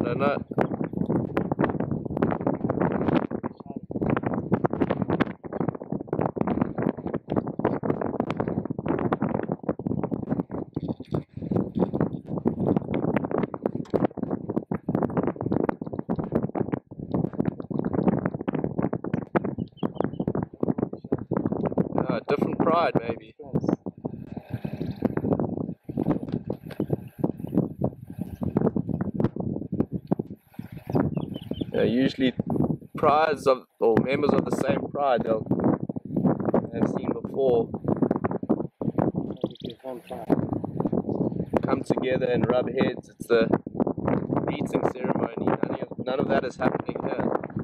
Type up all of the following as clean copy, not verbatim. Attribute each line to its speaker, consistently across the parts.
Speaker 1: don't know. Different pride, maybe. Yeah, usually prides of, or members of the same pride they'll have seen before come together and rub heads. It's the beating ceremony. None of that is happening here.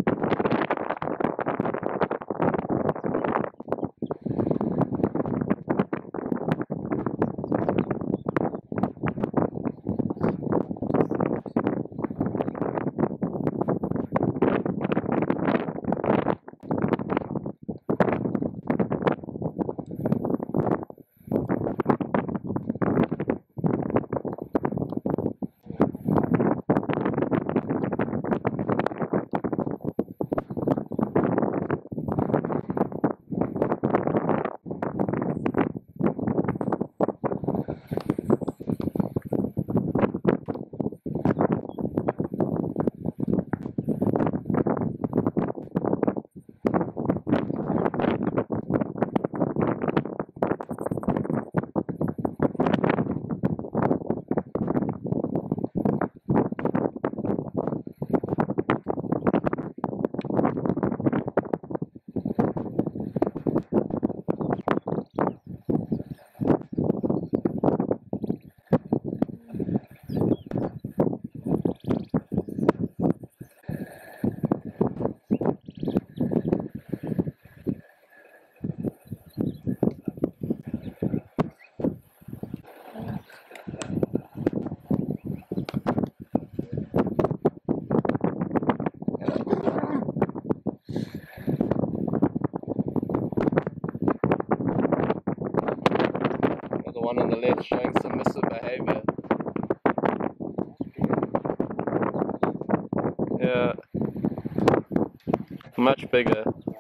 Speaker 1: The one on the left showing submissive behavior. Yeah, much bigger.